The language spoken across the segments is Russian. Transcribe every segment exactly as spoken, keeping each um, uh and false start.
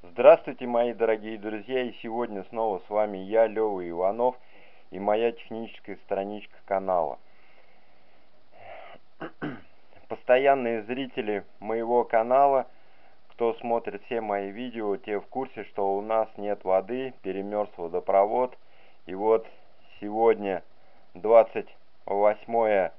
Здравствуйте, мои дорогие друзья, и сегодня снова с вами я, Лёва Иванов, и моя техническая страничка канала. Постоянные зрители моего канала, кто смотрит все мои видео, те в курсе, что у нас нет воды, перемерз водопровод. И вот сегодня двадцать восьмое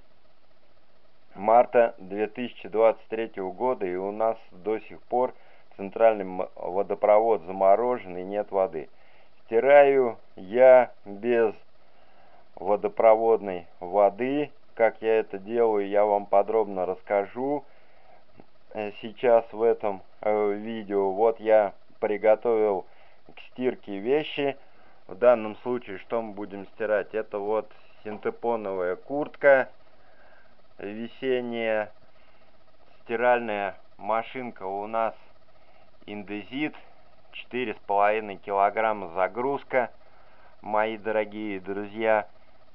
марта две тысячи двадцать третьего года, и у нас до сих пор центральный водопровод заморожен и нет воды. Стираю я без водопроводной воды. Как я это делаю, я вам подробно расскажу сейчас в этом э, видео. Вот я приготовил к стирке вещи. В данном случае, что мы будем стирать? Это вот синтепоновая куртка весенняя, стиральная машинка у нас Индезит, четыре с половиной килограмма загрузка, мои дорогие друзья.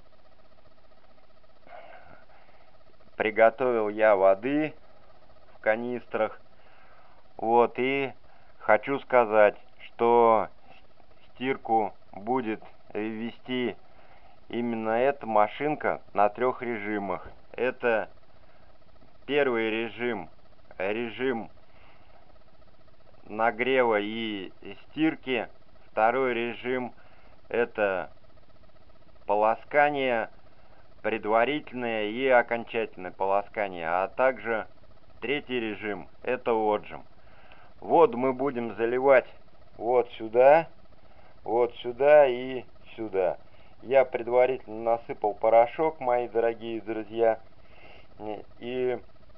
Приготовил я воды в канистрах. Вот, и хочу сказать, что стирку будет вести именно эта машинка на трех режимах. Это первый режим, режим нагрева и стирки. Второй режим — это полоскание, предварительное и окончательное полоскание. А также третий режим — это отжим. Воду мы будем заливать вот сюда, вот сюда и сюда. Я предварительно насыпал порошок, мои дорогие друзья, и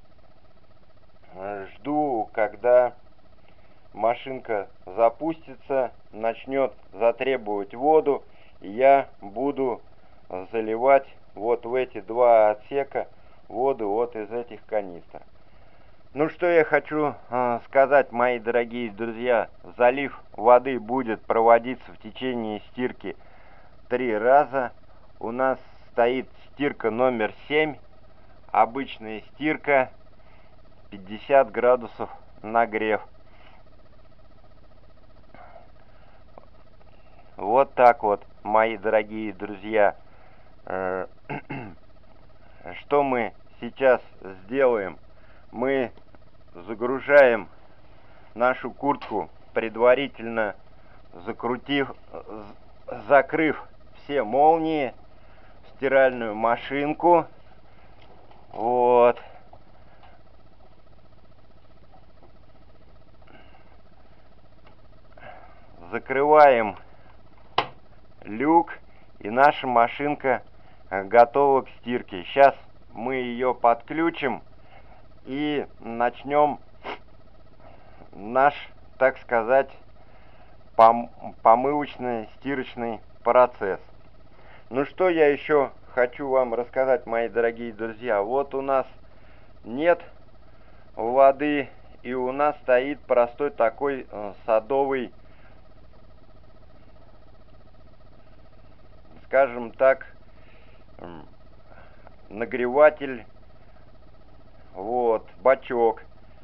жду, когда машинка запустится, начнет затребовать воду, и я буду заливать вот в эти два отсека воду вот из этих канистр. Ну что я хочу э, сказать, мои дорогие друзья, залив воды будет проводиться в течение стирки три раза. У нас стоит стирка номер семь, обычная стирка, пятьдесят градусов нагрев. Вот так вот, мои дорогие друзья. Что мы сейчас сделаем? Мы загружаем нашу куртку, предварительно закрутив, закрыв все молнии, в стиральную машинку. Вот. Закрываем люк, и наша машинка готова к стирке. Сейчас мы ее подключим и начнем наш, так сказать, пом помывочно-стирочный процесс. Ну что я еще хочу вам рассказать, мои дорогие друзья. Вот у нас нет воды, и у нас стоит простой такой э, садовый, скажем так, нагреватель, вот, бачок,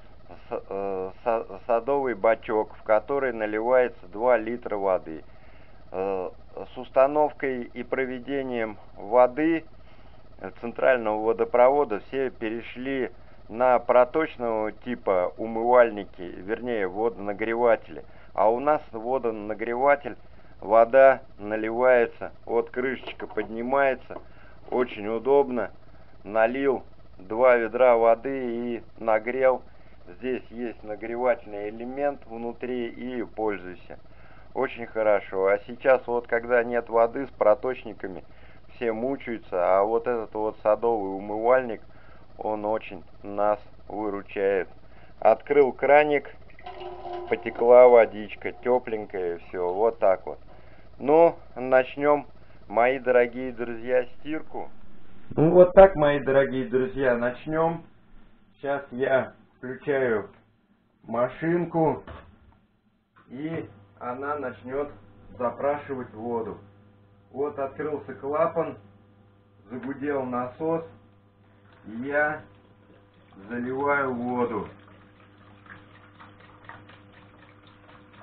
садовый бачок, в который наливается два литра воды. С установкой и проведением воды центрального водопровода все перешли на проточного типа умывальники, вернее водонагреватели. А у нас водонагреватель, вода наливается, вот крышечка поднимается, очень удобно. Налил два ведра воды и нагрел. Здесь есть нагревательный элемент внутри, и пользуйся. Очень хорошо. А сейчас вот, когда нет воды с проточниками, все мучаются, а вот этот вот садовый умывальник, он очень нас выручает. Открыл краник, потекла водичка, тепленькая, все, вот так вот. Ну, начнем, мои дорогие друзья, стирку. Ну вот так, мои дорогие друзья, начнем. Сейчас я включаю машинку, и она начнет запрашивать воду. Вот открылся клапан, загудел насос, и я заливаю воду.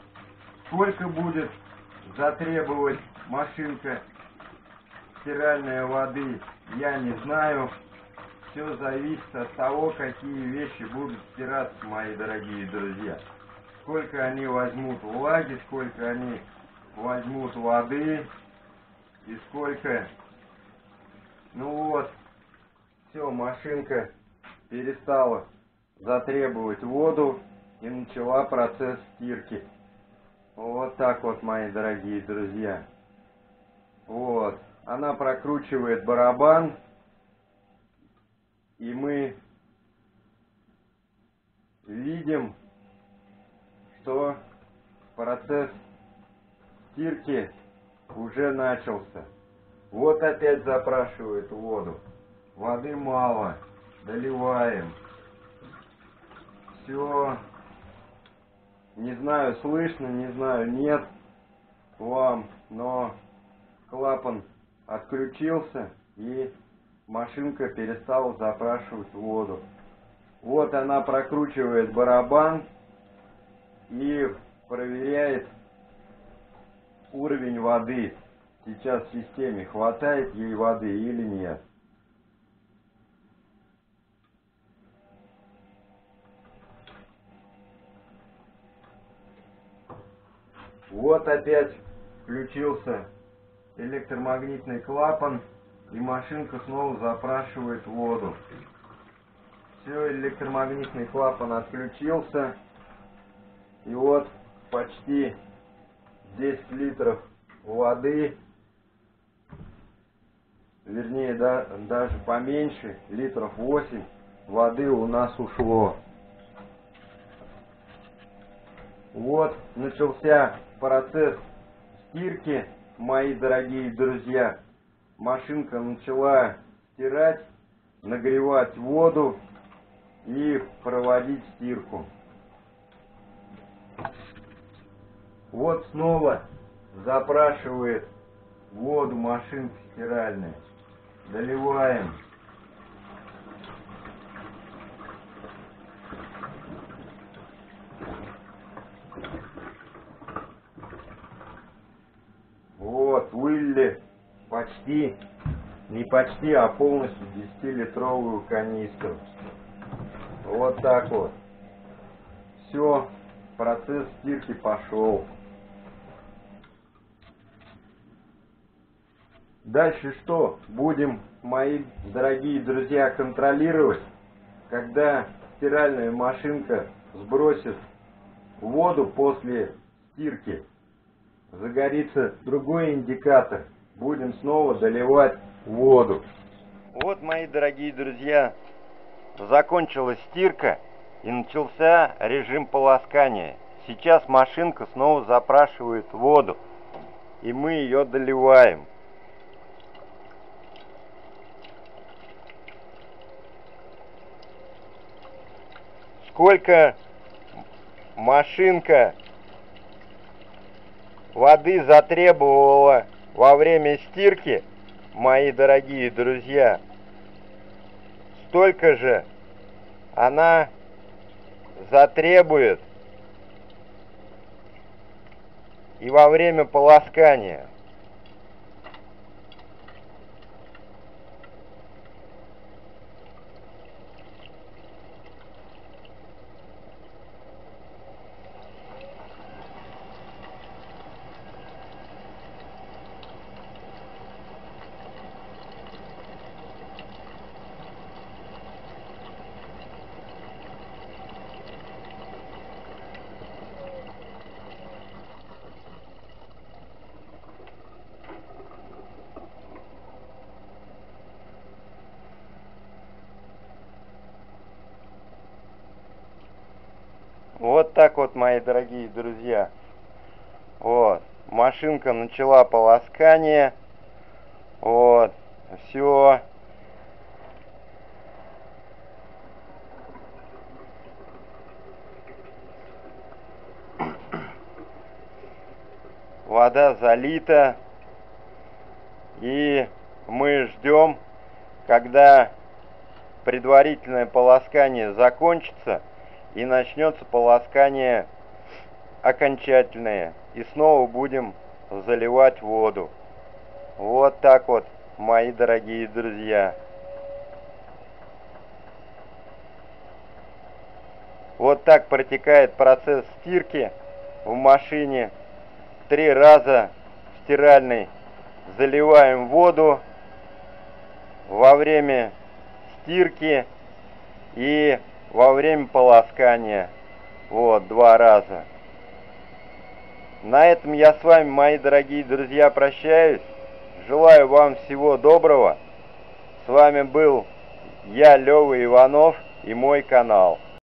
Сколько будет затребовать машинка стиральной воды, я не знаю. Все зависит от того, какие вещи будут стираться, мои дорогие друзья. Сколько они возьмут влаги, сколько они возьмут воды и сколько... Ну вот, все, машинка перестала затребовать воду и начала процесс стирки. Вот так вот, мои дорогие друзья. Вот, она прокручивает барабан, и мы видим, что процесс стирки уже начался. Вот опять запрашивает воду. Воды мало. Доливаем. Все. Не знаю, слышно, не знаю, нет вам, но клапан отключился и машинка перестала запрашивать воду. Вот она прокручивает барабан и проверяет уровень воды. Сейчас в системе хватает ей воды или нет. Вот опять включился электромагнитный клапан, и машинка снова запрашивает воду. Все, электромагнитный клапан отключился. И вот почти десять литров воды, вернее, да, даже поменьше, литров восемь воды у нас ушло. Вот начался процесс стирки, мои дорогие друзья. Машинка начала стирать, нагревать воду и проводить стирку. Вот снова запрашивает воду машинка стиральная. Доливаем. Вот, вылили почти, не почти, а полностью десятилитровую канистру. Вот так вот. Все, процесс стирки пошел. Дальше что? Будем, мои дорогие друзья, контролировать, когда стиральная машинка сбросит воду после стирки. Загорится другой индикатор. Будем снова доливать воду. Вот, мои дорогие друзья, закончилась стирка и начался режим полоскания. Сейчас машинка снова запрашивает воду, и мы ее доливаем. Сколько машинка воды затребовала во время стирки, мои дорогие друзья, столько же она затребует и во время полоскания. Вот так вот, мои дорогие друзья. Вот, машинка начала полоскание. Вот, все. Вода залита. И мы ждем, когда предварительное полоскание закончится и начнется полоскание окончательное. И снова будем заливать воду. Вот так вот, мои дорогие друзья. Вот так протекает процесс стирки в машине. Три раза в стиральной заливаем воду во время стирки и во время полоскания. Вот, два раза. На этом я с вами, мои дорогие друзья, прощаюсь. Желаю вам всего доброго. С вами был я, Лёва Иванов, и мой канал.